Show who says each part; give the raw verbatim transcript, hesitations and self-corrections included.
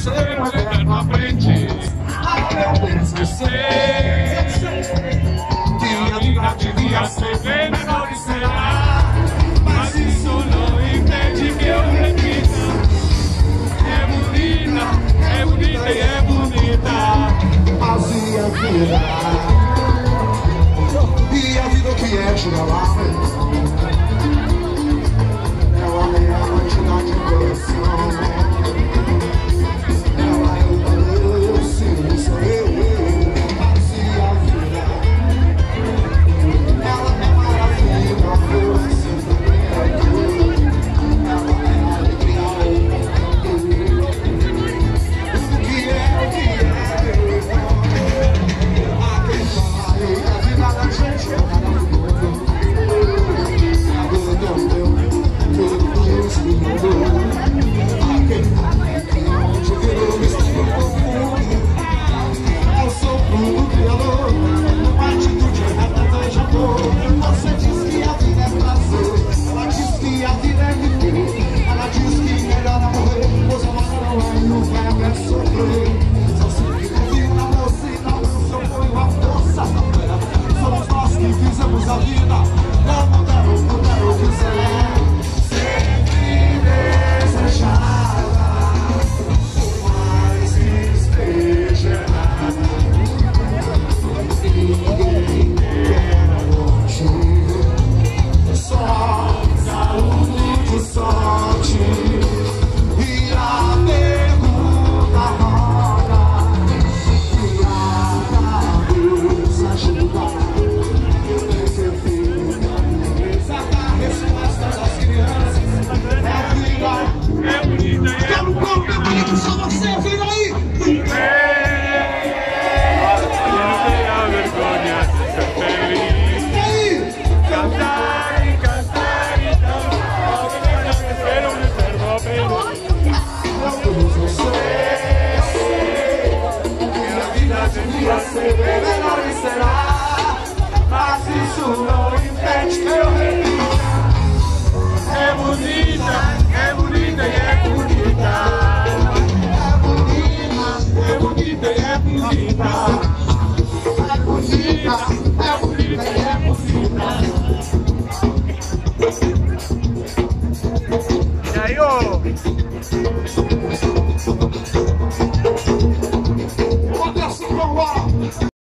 Speaker 1: sei, mas é pra frente. Eu sei que a vida devia ser bem menor e será, mas isso não impede que eu repita. É bonita, é bonita e é bonita.
Speaker 2: Mas e a vida? E a vida que é tirar lá? Ela é a quantidade de coração. Ela é o eu, sim, sou eu. Mas e a vida? Ela é maravilha, força, é tudo. Ela é a alegria, o que é, o que é. A quem fala a vida da gente é maravilhosa. Tudo, tudo, tudo, tudo, tudo.